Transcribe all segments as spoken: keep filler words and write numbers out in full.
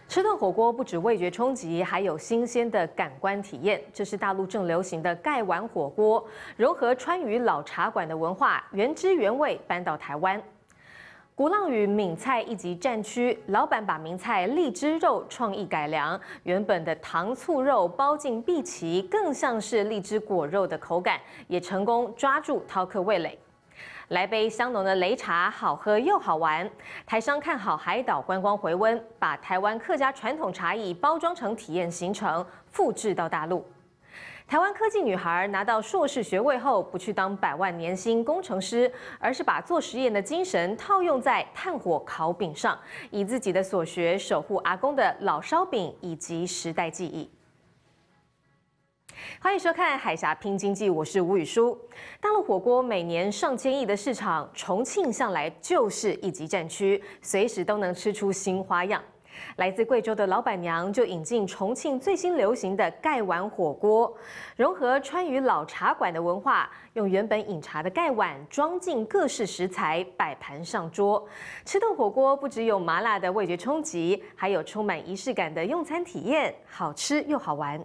吃顿火锅不止味觉冲击，还有新鲜的感官体验。这是大陆正流行的盖碗火锅，融合川渝老茶馆的文化，原汁原味搬到台湾。鼓浪屿闽菜一级战区，老板把名菜荔枝肉创意改良，原本的糖醋肉包进碧琪，更像是荔枝果肉的口感，也成功抓住饕客味蕾。 来杯香浓的擂茶，好喝又好玩。台商看好海岛观光回温，把台湾客家传统茶艺包装成体验行程，复制到大陆。台湾科技女孩拿到硕士学位后，不去当百万年薪工程师，而是把做实验的精神套用在炭火烤饼上，以自己的所学守护阿公的老烧饼以及时代记忆。 欢迎收看《海峡拼经济》，我是吴宇舒。大陆火锅每年上千亿的市场，重庆向来就是一级战区，随时都能吃出新花样。来自贵州的老板娘就引进重庆最新流行的盖碗火锅，融合川渝老茶馆的文化，用原本饮茶的盖碗装进各式食材，摆盘上桌。吃顿火锅不只有麻辣的味觉冲击，还有充满仪式感的用餐体验，好吃又好玩。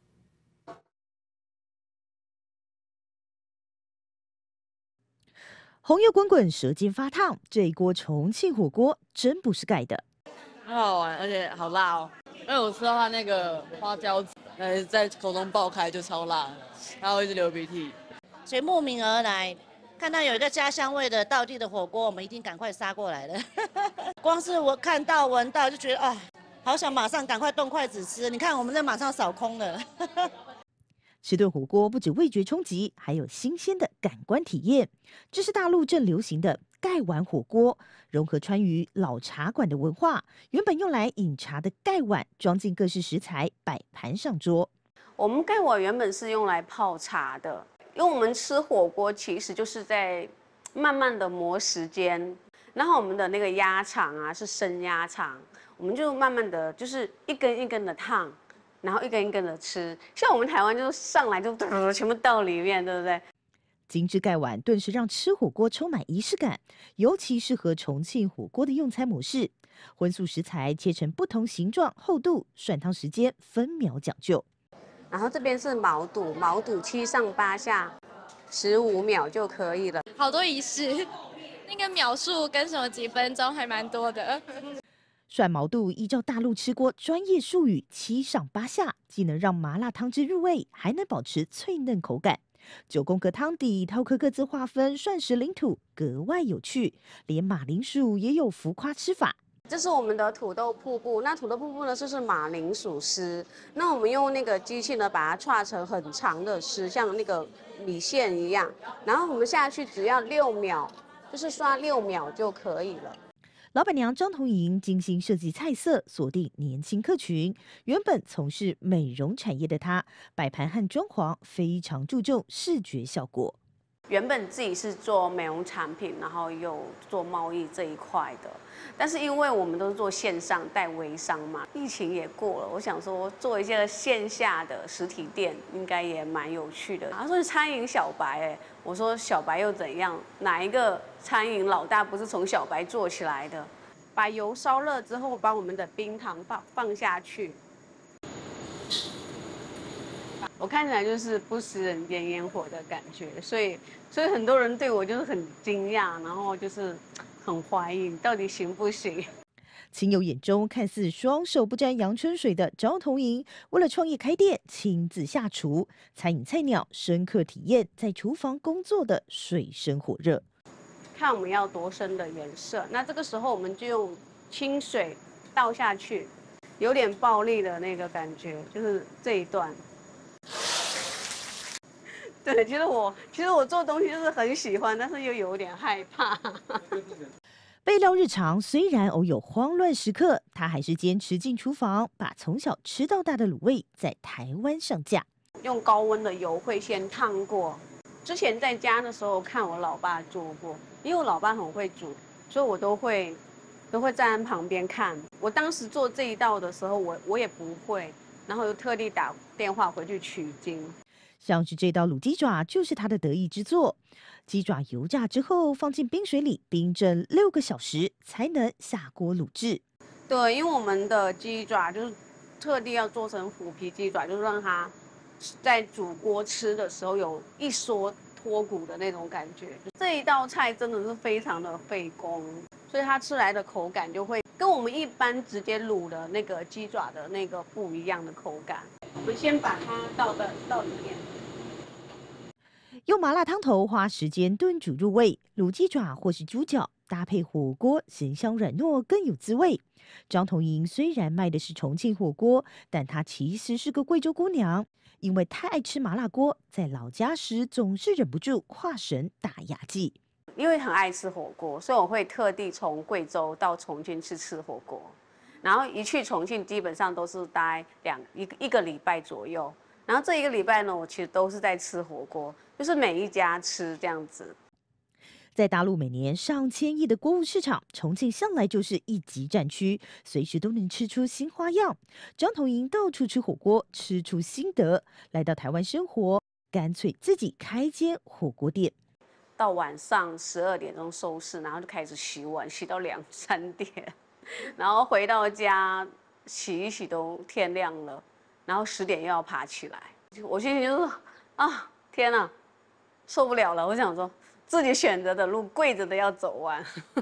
红油滚滚，舌尖发烫，这一锅重庆火锅真不是盖的。 很好玩，而且好辣哦！因为我吃到它那个花椒，呃，在口中爆开就超辣，然后一直流鼻涕。 所以慕名而来，看到有一个家乡味的道地的火锅，我们一定赶快杀过来了。光是我看到闻到就觉得啊，好想马上赶快动筷子吃。你看我们这马上扫空了。 吃顿火锅不止味觉冲击，还有新鲜的感官体验。这是大陆正流行的盖碗火锅，融合川渝老茶馆的文化。原本用来饮茶的盖碗，装进各式食材，摆盘上桌。 我们盖碗原本是用来泡茶的，因为我们吃火锅其实就是在慢慢的磨时间。然后我们的那个鸭肠啊是生鸭肠，我们就慢慢的就是一根一根的烫。 然后一根一根的吃，像我们台湾就是上来就全部倒里面，对不对？ 精致盖碗顿时让吃火锅充满仪式感，尤其适合重庆火锅的用餐模式。荤素食材切成不同形状、厚度，涮汤时间分秒讲究。 然后这边是毛肚，毛肚七上八下，十五秒就可以了。 好多仪式，那个秒数跟什么几分钟还蛮多的。 涮毛肚依照大陆吃锅专业术语，七上八下，既能让麻辣汤汁入味，还能保持脆嫩口感。九宫格汤底，饕客各自划分涮食领土，格外有趣。连马铃薯也有浮夸吃法。 这是我们的土豆瀑布，那土豆瀑布呢，就是马铃薯丝。那我们用那个机器呢，把它串成很长的丝，像那个米线一样。然后我们下去只要六秒，就是刷六秒就可以了。 老板娘张彤莹精心设计菜色，锁定年轻客群。原本从事美容产业的她，摆盘和装潢非常注重视觉效果。 原本自己是做美容产品，然后又做贸易这一块的，但是因为我们都是做线上带微商嘛，疫情也过了，我想说做一些线下的实体店，应该也蛮有趣的。他说是餐饮小白，哎，我说小白又怎样？哪一个餐饮老大不是从小白做起来的？把油烧热之后，把我们的冰糖放放下去。 我看起来就是不食人间烟火的感觉，所以所以很多人对我就是很惊讶，然后就是很怀疑到底行不行。 亲友眼中看似双手不沾阳春水的张彤莹，为了创业开店，亲自下厨，餐饮菜鸟深刻体验在厨房工作的水深火热。 看我们要多深的颜色，那这个时候我们就用清水倒下去，有点暴力的那个感觉，就是这一段。 对，其实我其实我做东西就是很喜欢，但是又有点害怕。 备料日常虽然偶有慌乱时刻，他还是坚持进厨房，把从小吃到大的卤味在台湾上架。 用高温的油会先烫过。之前在家的时候看我老爸做过，因为我老爸很会煮，所以我都会都会站在旁边看。我当时做这一道的时候，我我也不会，然后又特地打电话回去取经。 像是这道卤鸡爪就是他的得意之作。鸡爪油炸之后，放进冰水里冰镇六个小时，才能下锅卤制。 对，因为我们的鸡爪就是特地要做成虎皮鸡爪，就是让它在煮锅吃的时候有一缩脱骨的那种感觉。这一道菜真的是非常的费工，所以它吃来的口感就会跟我们一般直接卤的那个鸡爪的那个不一样的口感。我们先把它倒到倒里面。 用麻辣汤头花时间炖煮入味，卤鸡爪或是猪脚搭配火锅，咸香软糯更有滋味。张彤莹虽然卖的是重庆火锅，但她其实是个贵州姑娘，因为太爱吃麻辣锅，在老家时总是忍不住跨省打牙祭。 因为很爱吃火锅，所以我会特地从贵州到重庆去吃火锅。然后一去重庆，基本上都是待两一个一个礼拜左右。然后这一个礼拜呢，我其实都是在吃火锅，就是每一家吃这样子。 在大陆每年上千亿的锅物市场，重庆向来就是一级战区，随时都能吃出新花样。张彤莹到处吃火锅，吃出心得，来到台湾生活，干脆自己开间火锅店。 到晚上十二点钟收市，然后就开始洗碗，洗到两三点，然后回到家洗一洗都天亮了。然后十点又要爬起来，我心里就说啊，天哪，受不了了！我想说，自己选择的路，跪着的要走完。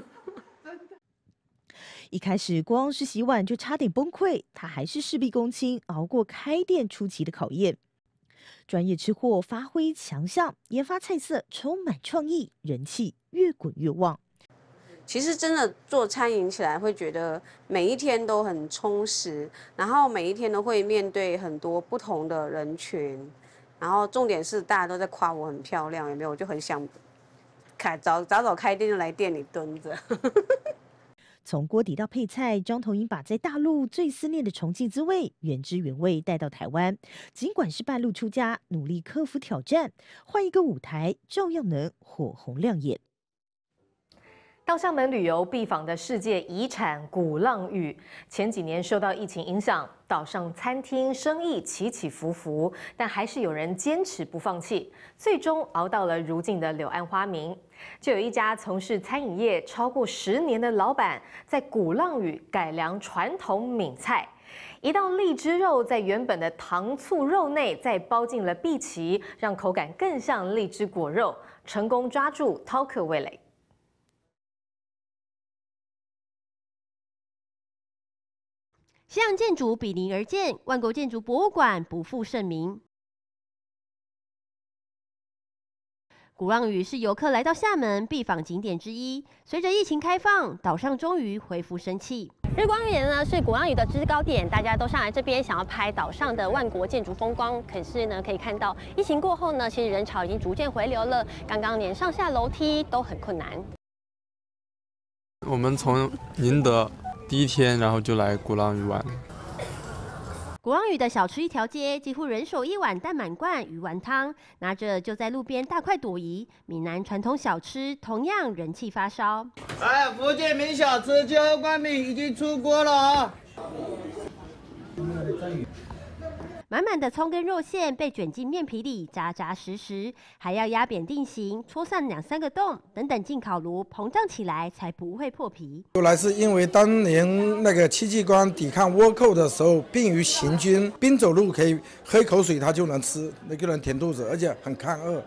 一开始光是洗碗就差点崩溃，他还是事必躬亲，熬过开店初期的考验。专业吃货发挥强项，研发菜色充满创意，人气越滚越旺。 其实真的做餐饮起来，会觉得每一天都很充实，然后每一天都会面对很多不同的人群，然后重点是大家都在夸我很漂亮，有没有？我就很想开早早早开店就来店里蹲着。 从锅底到配菜，张彤莹把在大陆最思念的重庆滋味原汁原味带到台湾。尽管是半路出家，努力克服挑战，换一个舞台，照样能火红亮眼。 到厦门旅游必访的世界遗产鼓浪屿，前几年受到疫情影响，岛上餐厅生意起起伏伏，但还是有人坚持不放弃，最终熬到了如今的柳暗花明。就有一家从事餐饮业超过十年的老板，在鼓浪屿改良传统闽菜，一道荔枝肉在原本的糖醋肉内再包进了荸荠，让口感更像荔枝果肉，成功抓住饕客味蕾。 西洋建筑比邻而建，万国建筑博物馆不负盛名。鼓浪屿是游客来到厦门必访景点之一。随着疫情开放，岛上终于恢复生气。日光岩呢是鼓浪屿的制高点，大家都上来这边想要拍岛上的万国建筑风光。可是呢，可以看到疫情过后呢，其实人潮已经逐渐回流了，刚刚连上下楼梯都很困难。 我们从宁德第一天，然后就来鼓浪屿玩。 鼓浪屿的小吃一条街，几乎人手一碗蛋满贯鱼丸汤，拿着就在路边大快朵颐。闽南传统小吃同样人气发烧。 哎，福建名小吃就冠名已经出锅了啊！ 满满的葱跟肉馅被卷进面皮里，扎扎实实，还要压扁定型，戳上两三个洞，等等进烤炉膨胀起来，才不会破皮。 后来是因为当年那个戚继光抵抗倭寇的时候，便于行军，边走路可以喝一口水，他就能吃，那个人填肚子，而且很抗饿。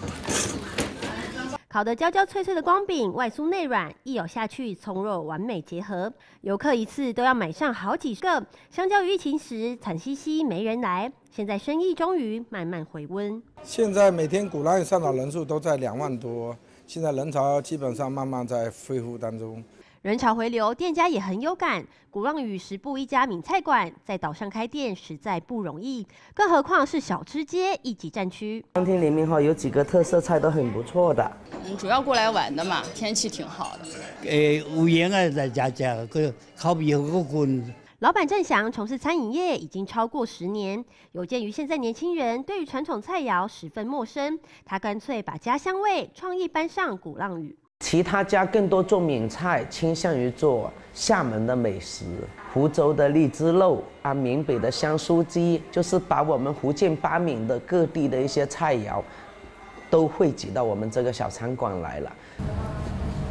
烤得焦焦脆脆的光饼，外酥内软，一咬下去，葱肉完美结合。游客一次都要买上好几个。相较于疫情时惨兮兮没人来，现在生意终于慢慢回温。 现在每天鼓浪屿上岛人数都在两万多，现在人潮基本上慢慢在恢复当中。 人潮回流，店家也很有感。鼓浪屿十步一家闽菜馆，在岛上开店实在不容易，更何况是小吃街一级战区。 餐厅里面哈有几个特色菜都很不错的。 嗯，主要过来玩的嘛，天气挺好的。 诶，有盐啊，再加加个烤皮和个滚。 老板郑祥从事餐饮业已经超过十年，有鉴于现在年轻人对于传统菜肴十分陌生，他干脆把家乡味创意搬上鼓浪屿。 其他家更多做闽菜，倾向于做厦门的美食，湖州的荔枝肉啊，闽北的香酥鸡，就是把我们福建八闽的各地的一些菜肴，都汇集到我们这个小餐馆来了。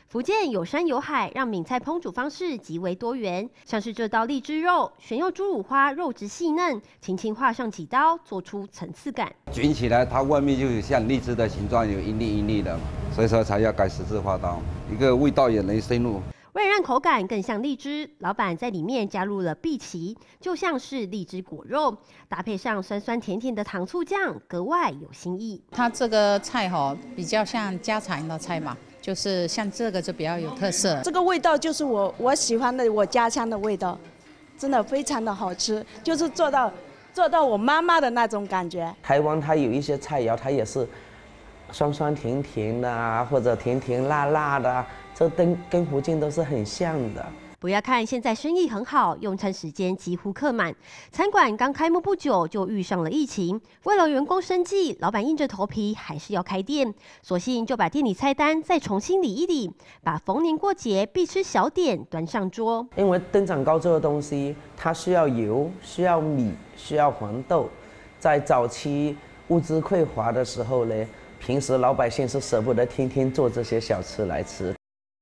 福建有山有海，让闽菜烹煮方式极为多元，像是这道荔枝肉，选用猪五花，肉质细嫩，轻轻划上几刀，做出层次感。 卷起来，它外面就像荔枝的形状，有一粒一粒的，所以说才要改十字花刀，一个味道也能深入。 为了让口感更像荔枝，老板在里面加入了碧琪，就像是荔枝果肉，搭配上酸酸甜甜的糖醋酱，格外有新意。 它这个菜哈、哦、比较像家常的菜嘛。 就是像这个就比较有特色， 这个味道就是我我喜欢的我家乡的味道，真的非常的好吃，就是做到做到我妈妈的那种感觉。 台湾它有一些菜肴，它也是酸酸甜甜的啊，或者甜甜辣辣的、啊，这跟跟福建都是很像的。 不要看现在生意很好，用餐时间几乎客满。餐馆刚开幕不久就遇上了疫情，为了员工生计，老板硬着头皮还是要开店，索性就把店里菜单再重新理一理，把逢年过节必吃小点端上桌。 因为灯盏糕这个东西，它需要油、需要米、需要黄豆，在早期物资匮乏的时候呢，平时老百姓是舍不得天天做这些小吃来吃。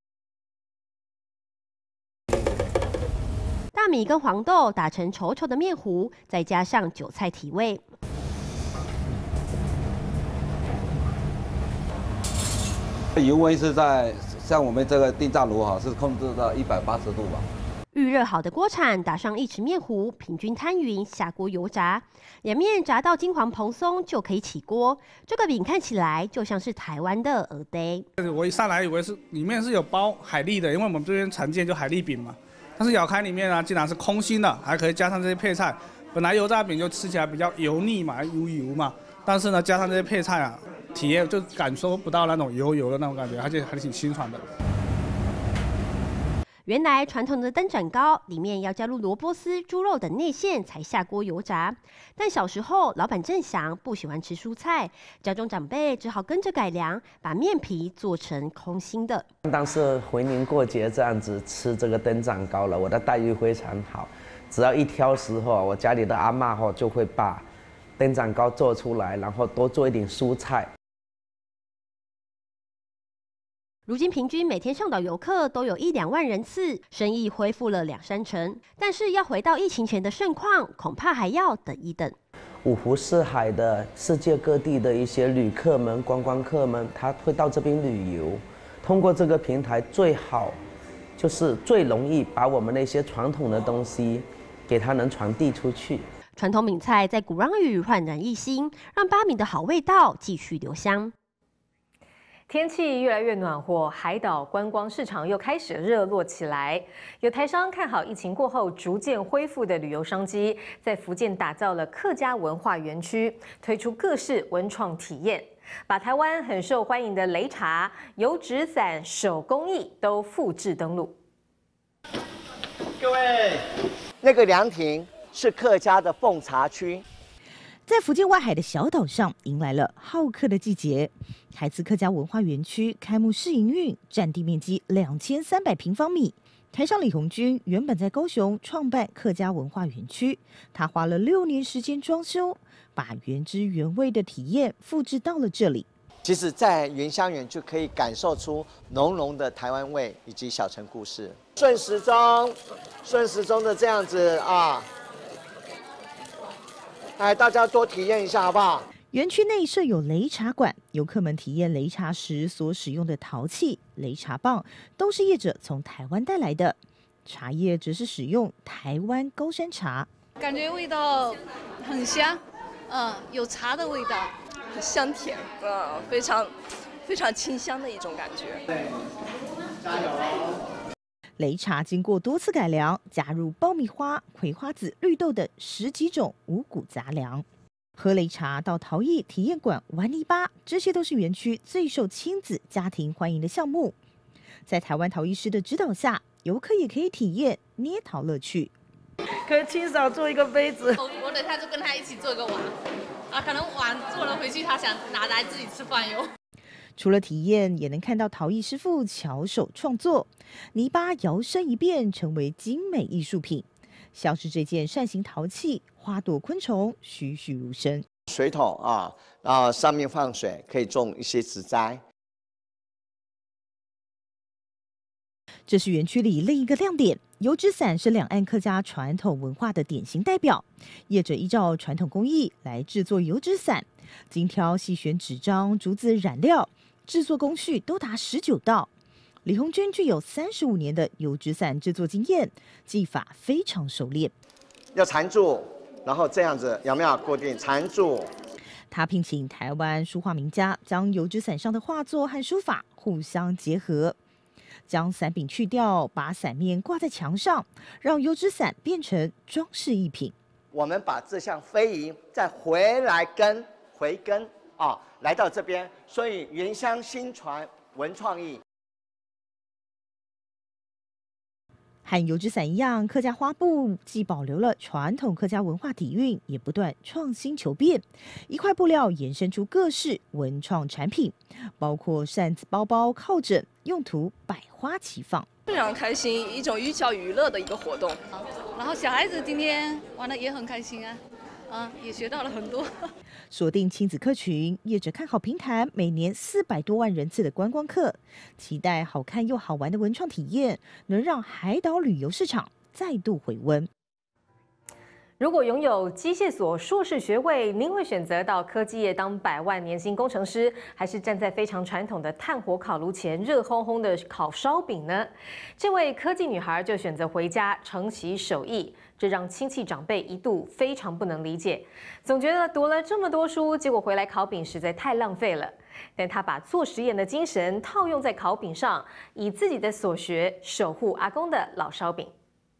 大米跟黄豆打成稠稠的面糊，再加上韭菜提味。 油温是在像我们这个电炸炉哈，是控制到一百八十度吧。 预热好的锅铲，打上一匙面糊，平均摊匀，下锅油炸。两面炸到金黄蓬松就可以起锅。这个饼看起来就像是台湾的蚵嗲。 我一上来以为是里面是有包海蛎的，因为我们这边常见就海蛎饼嘛。 但是咬开里面呢，竟然是空心的，还可以加上这些配菜。本来油炸饼就吃起来比较油腻嘛，油油嘛。但是呢，加上这些配菜啊，体验就感受不到那种油油的那种感觉，而且还挺清爽的。 原来传统的灯盏糕里面要加入萝卜丝、猪肉等内馅才下锅油炸，但小时候老板郑祥不喜欢吃蔬菜，家中长辈只好跟着改良，把面皮做成空心的。 当是逢年过节这样子吃这个灯盏糕了，我的待遇非常好。只要一挑时候，我家里的阿嬷哈就会把灯盏糕做出来，然后多做一点蔬菜。 如今平均每天上岛游客都有一两万人次，生意恢复了两三成。但是要回到疫情前的盛况，恐怕还要等一等。 五湖四海的世界各地的一些旅客们、观光客们，他会到这边旅游。通过这个平台，最好就是最容易把我们那些传统的东西给它能传递出去。 传统闽菜在鼓浪屿焕然一新，让八米的好味道继续留香。 天气越来越暖和，海岛观光市场又开始热络起来。有台商看好疫情过后逐渐恢复的旅游商机，在福建打造了客家文化园区，推出各式文创体验，把台湾很受欢迎的擂茶、油纸伞、手工艺都复制登陆。 各位，那个凉亭是客家的奉茶区。 在福建外海的小岛上，迎来了好客的季节。台资客家文化园区开幕试营运，占地面积两千三百平方米。台商李红军原本在高雄创办客家文化园区，他花了六年时间装修，把原汁原味的体验复制到了这里。 其实，在原乡园就可以感受出浓浓的台湾味以及小城故事。顺时钟，顺时钟的这样子啊。 来，大家多体验一下，好不好？ 园区内设有擂茶馆，游客们体验擂茶时所使用的陶器、擂茶棒，都是业者从台湾带来的。茶叶则是使用台湾高山茶， 感觉味道很香，嗯，有茶的味道，香甜，嗯，非常非常清香的一种感觉。对， 加油！ 擂茶经过多次改良，加入爆米花、葵花籽、绿豆等十几种五谷杂粮。喝擂茶到陶艺体验馆玩泥巴，这些都是园区最受亲子家庭欢迎的项目。在台湾陶艺师的指导下，游客也可以体验捏陶乐趣。 可以亲手做一个杯子。 我我等下就跟他一起做一个碗，啊，可能碗做了回去，他想拿来自己吃饭哟。 除了体验，也能看到陶艺师傅巧手创作，泥巴摇身一变成为精美艺术品，像是这件扇形陶器，花朵昆虫栩栩如生。 水桶啊，然后上面放水，可以种一些植栽。 这是园区里另一个亮点。油纸伞是两岸客家传统文化的典型代表，业者依照传统工艺来制作油纸伞，精挑细选纸张、竹子染料，制作工序都达十九道。李红娟具有三十五年的油纸伞制作经验，技法非常熟练。 要缠住，然后这样子有没有固定缠住？ 他聘请台湾书画名家，将油纸伞上的画作和书法互相结合。将伞柄去掉，把伞面挂在墙上，让油纸伞变成装饰艺品。 我们把这项非遗再回来跟回根啊、哦，来到这边，所以原乡新传文创意。 和油纸伞一样，客家花布既保留了传统客家文化底蕴，也不断创新求变。一块布料延伸出各式文创产品，包括扇子、包包、靠枕，用途百花齐放。 非常开心，一种寓教于乐的一个活动。 然后小孩子今天玩的也很开心啊，啊，也学到了很多。 锁定亲子客群，业者看好平潭每年四百多万人次的观光客，期待好看又好玩的文创体验，能让海岛旅游市场再度回温。 如果拥有机械所硕士学位，您会选择到科技业当百万年薪工程师，还是站在非常传统的炭火烤炉前热烘烘的烤烧饼呢？这位科技女孩就选择回家承袭手艺，这让亲戚长辈一度非常不能理解，总觉得读了这么多书，结果回来烤饼实在太浪费了。但她把做实验的精神套用在烤饼上，以自己的所学守护阿公的老烧饼。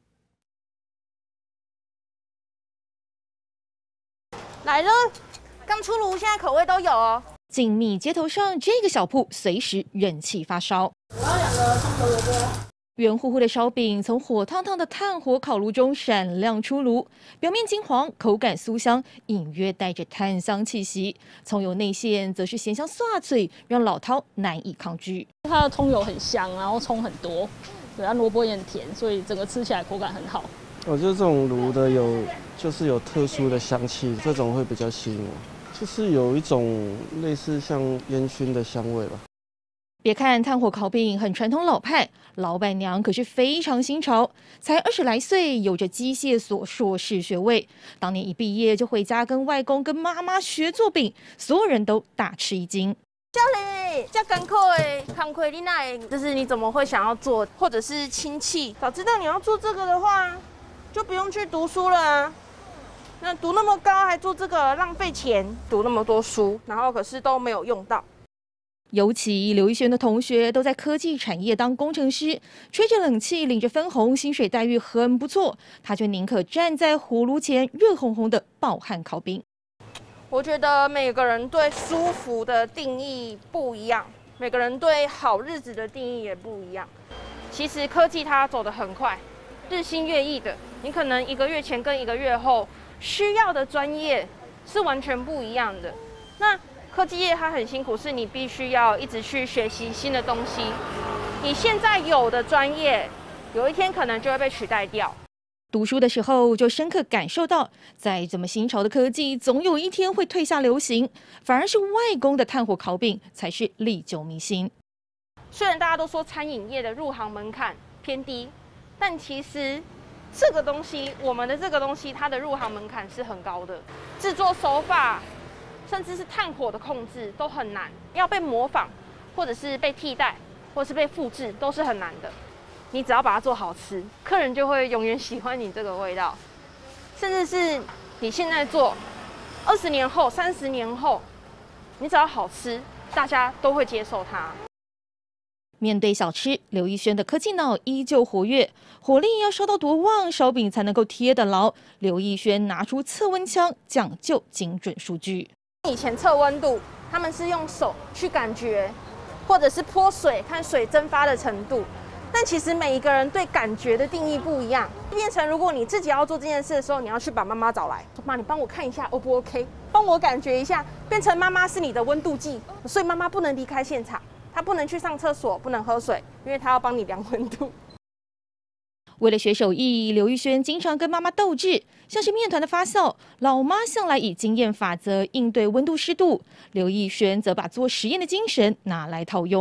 来了，刚出炉，现在口味都有哦。静谧街头上，这个小铺随时人气发烧。 我要两个葱油萝卜。 圆乎乎的烧饼从火烫烫的炭火烤炉中闪亮出炉，表面金黄，口感酥香，隐约带着炭香气息。葱油内馅则是咸香刷脆，让老饕难以抗拒。 它的葱油很香，然后葱很多，对，它萝卜也很甜，所以整个吃起来口感很好。 我觉得这种炉的有，就是有特殊的香气，这种会比较吸引我，就是有一种类似像烟熏的香味吧。 别看炭火烤饼很传统老派，老板娘可是非常新潮，才二十来岁，有着机械所硕士学位。当年一毕业就回家跟外公跟妈妈学做饼，所有人都大吃一惊。 教练，这艰苦的工课你哪会？就是你怎么会想要做，或者是亲戚？早知道你要做这个的话，就不用去读书了啊。那读那么高还做这个，浪费钱。读那么多书，然后可是都没有用到。尤其刘一轩的同学都在科技产业当工程师，吹着冷气，领着分红，薪水待遇很不错，他却宁可站在火炉前热烘烘的暴汗烤饼。我觉得每个人对舒服的定义不一样，每个人对好日子的定义也不一样。其实科技它走得很快，日新月异的，你可能一个月前跟一个月后需要的专业是完全不一样的。那科技业它很辛苦，是你必须要一直去学习新的东西。你现在有的专业，有一天可能就会被取代掉。读书的时候就深刻感受到，再怎么新潮的科技，总有一天会退下流行，反而是外公的炭火烤饼才是历久弥新。虽然大家都说餐饮业的入行门槛偏低，但其实这个东西，我们的这个东西，它的入行门槛是很高的，制作手法，甚至是炭火的控制都很难，要被模仿，或者是被替代，或是被复制，都是很难的。你只要把它做好吃，客人就会永远喜欢你这个味道。甚至是你现在做，二十年后、三十年后，你只要好吃，大家都会接受它。面对小吃，刘一轩的科技脑依旧活跃，火力要烧到多旺，烧饼才能够贴得牢。刘一轩拿出测温枪，讲究精准数据。以前测温度，他们是用手去感觉，或者是泼水看水蒸发的程度。但其实每一个人对感觉的定义不一样，变成如果你自己要做这件事的时候，你要去把妈妈找来，妈，你帮我看一下 O 不 OK， 帮我感觉一下，变成妈妈是你的温度计，所以妈妈不能离开现场，她不能去上厕所，不能喝水，因为她要帮你量温度。为了学手艺，刘玉轩经常跟妈妈斗智，像是面团的发酵，老妈向来以经验法则应对温度湿度，刘玉轩则把做实验的精神拿来套用。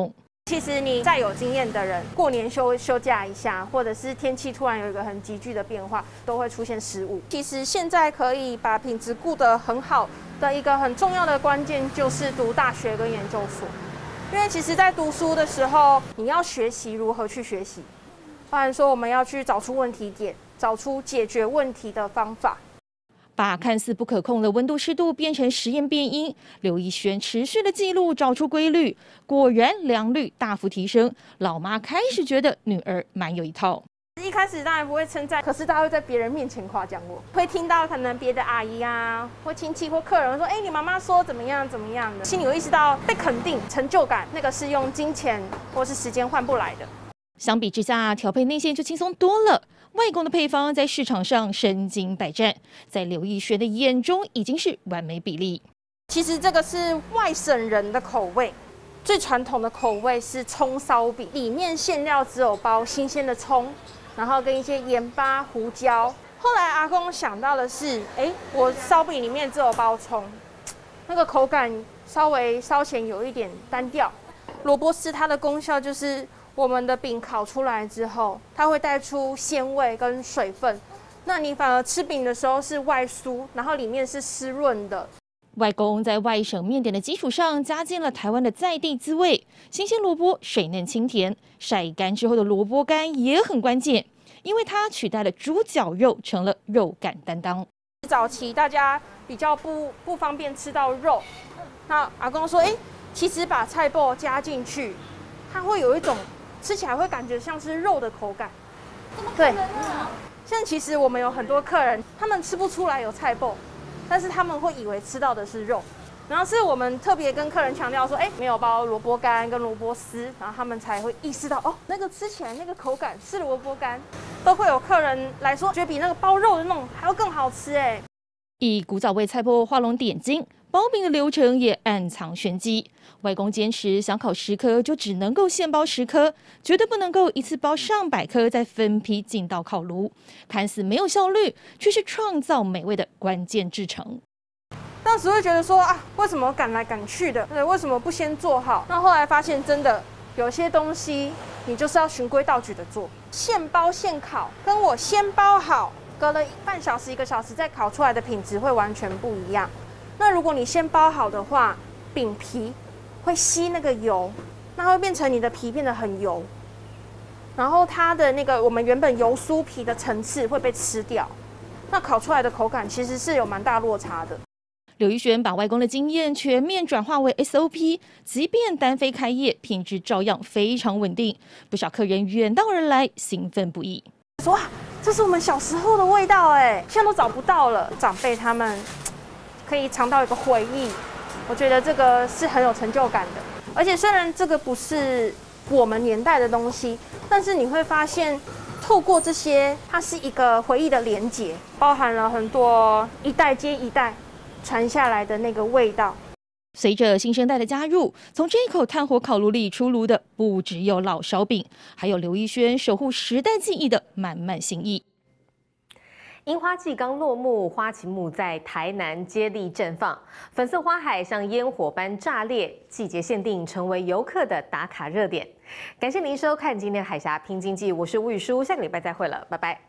其实你再有经验的人，过年休休假一下，或者是天气突然有一个很急剧的变化，都会出现失误。其实现在可以把品质顾得很好的一个很重要的关键，就是读大学跟研究所。因为其实在读书的时候，你要学习如何去学习，包含说我们要去找出问题点，找出解决问题的方法。 把看似不可控的温度湿度变成实验变因，刘一轩持续的记录找出规律，果然良率大幅提升。老妈开始觉得女儿蛮有一套。 一开始当然不会称赞，可是大家会在别人面前夸奖我，会听到可能别的阿姨啊，或亲戚或客人说：“哎，你妈妈说怎么样怎么样的。”心里有意识到被肯定、成就感，那个是用金钱或是时间换不来的。 相比之下，调配内馅就轻松多了。外公的配方在市场上身经百战，在刘一轩的眼中已经是完美比例。 其实这个是外省人的口味，最传统的口味是葱烧饼，里面馅料只有包新鲜的葱，然后跟一些盐巴、胡椒。后来阿公想到的是，哎，我烧饼里面只有包葱，那个口感稍微稍显有一点单调。萝卜丝它的功效就是。我们的饼烤出来之后，它会带出鲜味跟水分，那你反而吃饼的时候是外酥，然后里面是湿润的。 外公在外省面点的基础上，加进了台湾的在地滋味，新鲜萝卜水嫩清甜，晒干之后的萝卜干也很关键，因为它取代了猪脚肉，成了肉感担当。 早期大家比较不不方便吃到肉，那阿公说，哎，其实把菜脯加进去，它会有一种。吃起来会感觉像是肉的口感，对。现在其实我们有很多客人，他们吃不出来有菜脯，但是他们会以为吃到的是肉。然后是我们特别跟客人强调说，哎，没有包萝卜干跟萝卜丝，然后他们才会意识到，哦，那个吃起来那个口感是萝卜干。都会有客人来说，觉得比那个包肉的那种还要更好吃哎。 以古早味菜脯画龙点睛，包饼的流程也暗藏玄机。外公坚持想烤十颗就只能够现包十颗，绝对不能够一次包上百颗再分批进到烤炉。看似没有效率，却是创造美味的关键制成。 当时会觉得说啊，为什么赶来赶去的？对，为什么不先做好？那后来发现真的有些东西你就是要循规蹈矩的做，现包现烤，跟我先包好，隔了半小时一个小时再烤出来的品质会完全不一样。那如果你先包好的话，饼皮会吸那个油，那会变成你的皮变得很油，然后它的那个我们原本油酥皮的层次会被吃掉，那烤出来的口感其实是有蛮大落差的。 刘一轩把外公的经验全面转化为 S O P， 即便单飞开业，品质照样非常稳定。不少客人远道而来，兴奋不已， 说哇，这是我们小时候的味道哎，现在都找不到了。长辈他们可以尝到一个回忆。我觉得这个是很有成就感的，而且虽然这个不是我们年代的东西，但是你会发现，透过这些，它是一个回忆的连结，包含了很多一代接一代传下来的那个味道。 随着新生代的加入，从这一口炭火烤炉里出炉的，不只有老烧饼，还有刘一轩守护时代记忆的满满心意。 樱花季刚落幕，花旗木在台南接力绽放，粉色花海像烟火般炸裂，季节限定成为游客的打卡热点。感谢您收看今天海峡拼经济，我是吴宇舒，下个礼拜再会了，拜拜。